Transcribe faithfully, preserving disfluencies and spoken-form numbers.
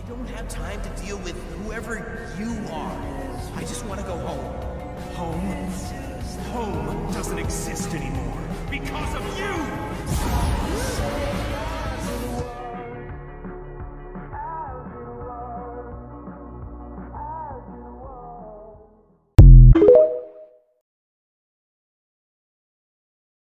don't have time to deal with whoever you are. I just want to go home. Home? Home doesn't exist anymore because of you!